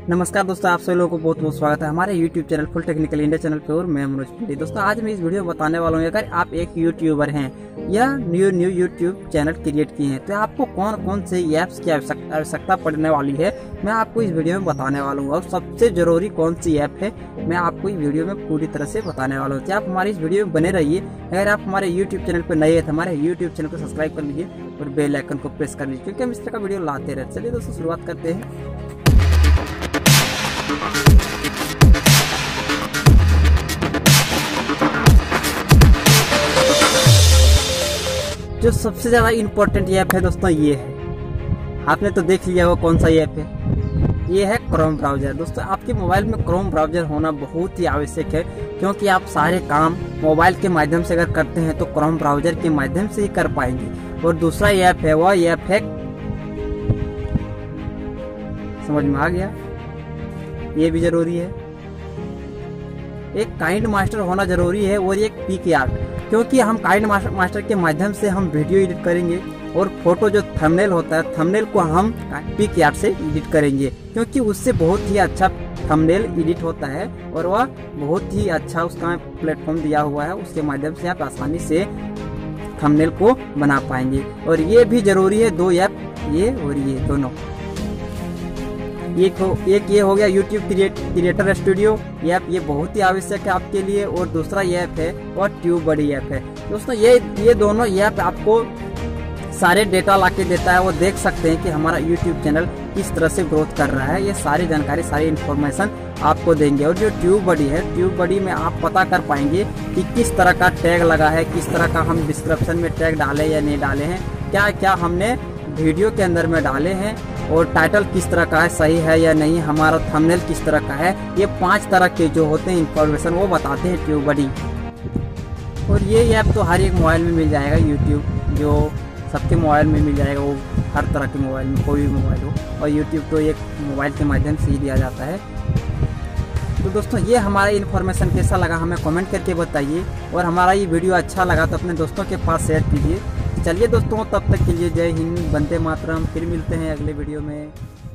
नमस्कार दोस्तों, आप सभी लोगों को बहुत बहुत स्वागत है हमारे YouTube channel full technical India channel पे। और मैं मनोज पंडित। दोस्तों आज मैं इस वीडियो में बताने वाला हूँ, अगर आप एक यूट्यूबर हैं या न्यू यूट्यूब चैनल क्रिएट किए हैं तो आपको कौन कौन से ऐप्स की आवश्यकता पड़ने वाली है, मैं आपको इस वीडियो में बताने वाला हूँ। और सबसे जरूरी कौन सी ऐप है, मैं आपको इस वीडियो में पूरी तरह से बताने वाला हूँ। तो आप हमारी इस वीडियो में बने रहिए। अगर आप हमारे यूट्यूब चैनल पर नए हैं तो हमारे यूट्यूब चैनल को सब्सक्राइब कर लीजिए और बेल आइकन को प्रेस कर लीजिए, क्योंकि हम इस तरह का वीडियो लाते रहते। चलिए दोस्तों शुरुआत करते हैं। जो सबसे ज्यादा इम्पोर्टेंट ऐप है दोस्तों ये है, आपने तो देख लिया वो कौन सा ऐप है, ये है क्रोम ब्राउजर। दोस्तों आपके मोबाइल में क्रोम ब्राउजर होना बहुत ही आवश्यक है, क्योंकि आप सारे काम मोबाइल के माध्यम से अगर करते हैं तो क्रोम ब्राउजर के माध्यम से ही कर पाएंगे। और दूसरा ऐप है, वह ऐप है, समझ में आ गया, ये भी जरूरी है। एक काइंड मास्टर होना जरूरी है और एक पिक्सआर्ट, क्योंकि हम काइंड मास्टर के माध्यम से हम वीडियो एडिट करेंगे और फोटो जो थंबनेल होता है, थंबनेल को हम पिक्सआर्ट से एडिट करेंगे, क्योंकि उससे बहुत ही अच्छा थंबनेल एडिट होता है और वह बहुत ही अच्छा उसका प्लेटफॉर्म दिया हुआ है, उसके माध्यम से आप आसानी से थंबनेल को बना पाएंगे। और ये भी जरूरी है, दो ऐप, ये और ये दोनों। एक ये हो गया यूट्यूब क्रिएटर स्टूडियो ऐप, ये बहुत ही आवश्यक है आपके लिए। और दूसरा ऐप है और ट्यूबबडी ऐप है। दोस्तों ये दोनों ऐप आपको सारे डेटा लाके देता है, वो देख सकते हैं कि हमारा यूट्यूब चैनल किस तरह से ग्रोथ कर रहा है। ये सारी जानकारी, सारी इन्फॉर्मेशन आपको देंगे। और जो ट्यूबबडी है, ट्यूबबडी में आप पता कर पाएंगे कि किस तरह का टैग लगा है, किस तरह का हम डिस्क्रिप्शन में टैग डाले या नहीं डाले हैं, क्या क्या हमने वीडियो के अंदर में डाले हैं, और टाइटल किस तरह का है, सही है या नहीं, हमारा थंबनेल किस तरह का है। ये 5 तरह के जो होते हैं इन्फॉर्मेशन वो बताते हैं ट्यूबबडी। और ये ऐप तो हर एक मोबाइल में मिल जाएगा, यूट्यूब जो सबके मोबाइल में मिल जाएगा, वो हर तरह के मोबाइल में, कोई भी मोबाइल हो। और यूट्यूब तो एक मोबाइल के माध्यम से ही दिया जाता है। तो दोस्तों ये हमारा इन्फॉर्मेशन कैसा लगा हमें कमेंट करके बताइए, और हमारा ये वीडियो अच्छा लगा तो अपने दोस्तों के पास शेयर कीजिए। चलिए दोस्तों, तब तक के लिए जय हिंद, वंदे मातरम। फिर मिलते हैं अगले वीडियो में।